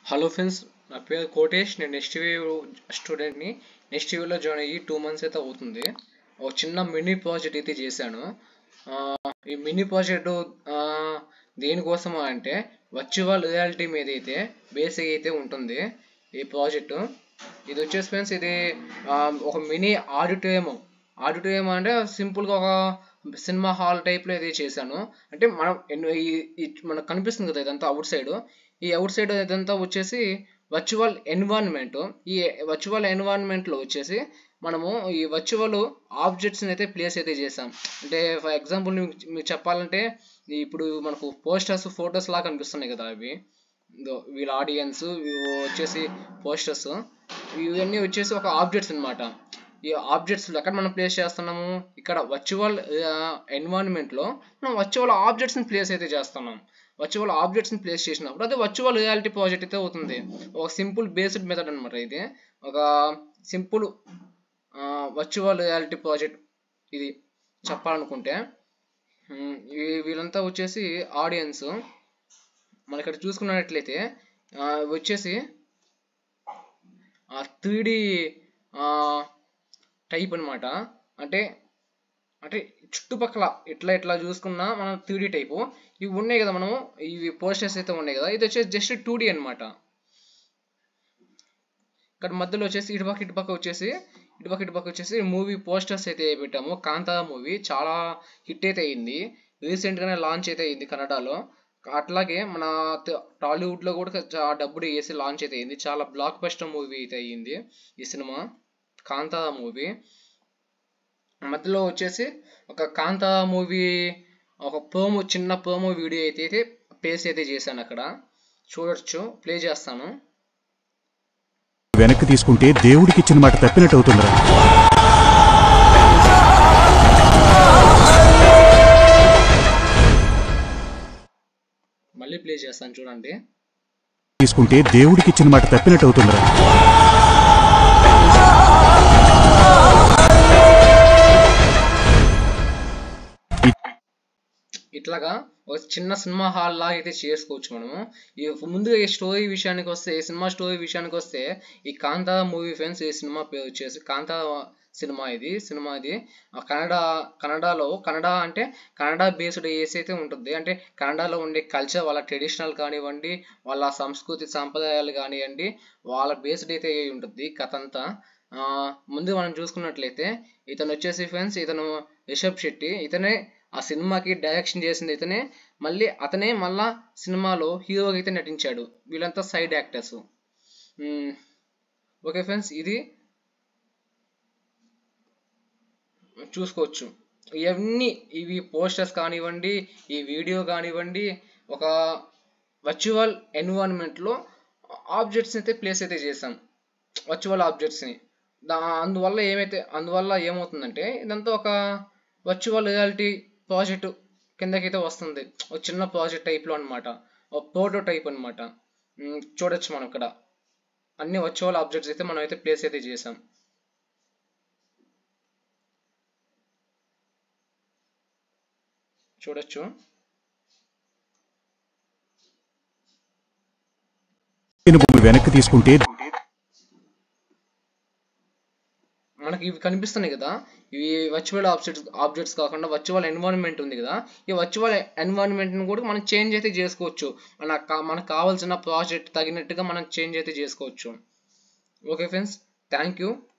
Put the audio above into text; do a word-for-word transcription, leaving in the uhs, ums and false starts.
Hello friends, నా పేరు కోటేష్. నేను NxtWave స్టూడెంట్ని. NxtWaveలో జాయిన్ అయ్యి టూ మంత్స్ అయితే అవుతుంది. ఒక చిన్న మినీ ప్రాజెక్ట్ అయితే చేశాను. ఈ మినీ ప్రాజెక్టు దేనికోసం అంటే వర్చువల్ రియాలిటీ మీద అయితే బేసిక్ అయితే ఉంటుంది ఈ ప్రాజెక్టు. ఇది వచ్చేసి ఫ్రెండ్స్, ఇది ఒక మినీ ఆడిటోరియం ఆడిటోరియం అంటే సింపుల్గా ఒక సినిమా హాల్ టైప్లో అయితే చేశాను. అంటే మనం మనకు కనిపిస్తుంది కదా, ఇదంతా అవుట్ సైడ్. ఈ అవుట్ సైడ్ ఇదంతా వచ్చేసి వర్చువల్ ఎన్విరాన్మెంట్. ఈ వర్చువల్ ఎన్విరాన్మెంట్లో వచ్చేసి మనము ఈ వర్చువల్ ఆబ్జెక్ట్స్ని అయితే ప్లేస్ అయితే చేసాం. అంటే ఫర్ ఎగ్జాంపుల్ మీకు చెప్పాలంటే, ఇప్పుడు మనకు పోస్టర్స్ ఫొటోస్ లాగా కనిపిస్తున్నాయి కదా, అవి వీళ్ళ ఆడియన్స్ వచ్చేసి పోస్టర్స్, ఇవన్నీ వచ్చేసి ఒక ఆబ్జెక్ట్స్ అనమాట. ఈ ఆబ్జెక్ట్స్ ఎక్కడ మనం ప్లేస్ చేస్తున్నాము, ఇక్కడ వర్చువల్ ఎన్విరాన్మెంట్లో మనం వర్చువల్ ఆబ్జెక్ట్స్ని ప్లేస్ అయితే చేస్తున్నాం. వర్చువల్ ఆబ్జెక్ట్స్ని ప్లేస్ చేసినప్పుడు అది వర్చువల్ రియాలిటీ ప్రాజెక్ట్ అయితే అవుతుంది. ఒక సింపుల్ బేస్డ్ మెథడ్ అనమాట ఇది. ఒక సింపుల్ వర్చువల్ రియాలిటీ ప్రాజెక్ట్ ఇది చెప్పాలనుకుంటే. వీళ్ళంతా వచ్చేసి ఆడియన్స్. మన ఇక్కడ చూసుకున్నట్లయితే వచ్చేసి త్రీ డి టైప్ అనమాట. అంటే అంటే చుట్టుపక్కల ఇట్లా ఇట్లా చూసుకున్నా మనం త్రీ డి టైపు ఇవి ఉన్నాయి కదా, మనము ఇవి పోస్టర్స్ అయితే ఉన్నాయి కదా, ఇది వచ్చేసి జస్ట్ టూ డి అనమాట. ఇక్కడ మధ్యలో వచ్చేసి ఇటుపక్క ఇటుపక్క వచ్చేసి ఇటుపక్క ఇటుపక్క వచ్చేసి మూవీ పోస్టర్స్ అయితే పెట్టాము. కాంతారా మూవీ చాలా హిట్ అయితే అయింది, రీసెంట్గానే లాంచ్ అయితే అయింది కన్నడలో. అట్లాగే మన టాలీవుడ్లో కూడా చాలా డబ్బులు వేసి లాంచ్ అయితే అయింది. చాలా బ్లాక్ బస్టర్ మూవీ అయితే అయ్యింది ఈ సినిమా కాంతారా మూవీ. మధ్యలో వచ్చేసి ఒక కాంతారా మూవీ ఒక ప్రోమో, చిన్న ప్రోమో వీడియో అయితే అయితే ప్లేస్ అయితే చేశాను. అక్కడ చూడొచ్చు, ప్లే చేస్తాను. వెనక్కి తీసుకుంటే దేవుడికి ఇచ్చిన మాట తప్పినట్టు అవుతుందిరా. మళ్ళీ ప్లే చేస్తాను, చూడండి. తీసుకుంటే దేవుడికి ఇచ్చిన మాట తప్పినట్టు అవుతుందిరా. ఇట్లాగా ఒక చిన్న సినిమా హాల్ లాగా అయితే చేసుకోవచ్చు మనము. ఈ ముందుగా ఈ స్టోరీ విషయానికి వస్తే, ఈ సినిమా స్టోరీ విషయానికి వస్తే, ఈ కాంతారా మూవీ ఫ్రెండ్స్, ఈ సినిమా పేరు వచ్చేసి కాంతారా సినిమా. ఇది సినిమా ఇది కన్నడ కన్నడలో కన్నడ అంటే కన్నడ బేస్డ్ వేసి అయితే ఉంటుంది. అంటే కన్నడలో ఉండే కల్చర్, వాళ్ళ ట్రెడిషనల్ కానివ్వండి, వాళ్ళ సంస్కృతి సాంప్రదాయాలు కానివ్వండి, వాళ్ళ బేస్డ్ అయితే అయి ఉంటుంది కథ అంతా. ముందు మనం చూసుకున్నట్లయితే ఇతను వచ్చేసి ఫ్రెండ్స్, ఇతను రిషబ్ శెట్టి. ఇతనే ఆ సినిమాకి డైరెక్షన్ చేసింది ఇతనే. మళ్ళీ అతనే మళ్ళా సినిమాలో హీరోగా అయితే నటించాడు. వీళ్ళంతా సైడ్ యాక్టర్స్. ఓకే ఫ్రెండ్స్, ఇది చూసుకోవచ్చు. ఇవన్నీ ఇవి పోస్టర్స్ కానివ్వండి, ఈ వీడియో కానివ్వండి, ఒక వర్చువల్ ఎన్విరాన్మెంట్లో ఆబ్జెక్ట్స్ని అయితే ప్లేస్ అయితే చేసాం, వర్చువల్ ఆబ్జెక్ట్స్ని. దా అందువల్ల ఏమైతే అందువల్ల ఏమవుతుందంటే ఇదంతా ఒక వర్చువల్ రియాలిటీ ప్రాజెక్ట్ కిందకైతే వస్తుంది. ఒక చిన్న ప్రాజెక్ట్ టైప్లో అనమాట, ఒక ప్రోటో టైప్ అనమాట. చూడొచ్చు మనం ఇక్కడ అన్ని వర్చువల్ ఆబ్జెక్ట్స్ అయితే మనం అయితే ప్లేస్ అయితే చేసాం. చూడొచ్చు. వెనక్కి తీసుకుంటే మనకి ఇవి కనిపిస్తున్నాయి కదా, ఇవి వర్చువల్ ఆబ్జెక్ట్స్ ఆబ్జెక్ట్స్ కాకుండా వర్చువల్ ఎన్విరాన్మెంట్ ఉంది కదా, ఈ వర్చువల్ ఎన్విరాన్మెంట్ని కూడా మనం చేంజ్ అయితే చేసుకోవచ్చు. మన మనకు కావాల్సిన ప్రాజెక్ట్ తగినట్టుగా మనం చేంజ్ అయితే చేసుకోవచ్చు. Okay friends, thank you.